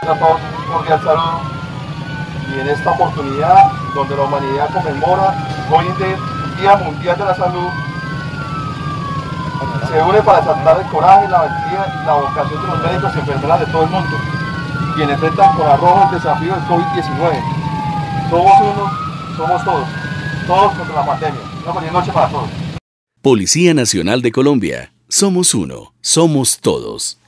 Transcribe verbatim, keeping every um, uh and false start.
Tengan todos un cordial saludo y en esta oportunidad donde la humanidad conmemora hoy el Día Mundial de la Salud, se une para exaltar el coraje, la valentía y la vocación de los médicos y enfermeras de todo el mundo, quienes enfrentan con arrojo el desafío del COVID diecinueve. Somos uno, somos todos, todos contra la pandemia. Una feliz noche para todos. Policía Nacional de Colombia. Somos uno, somos todos.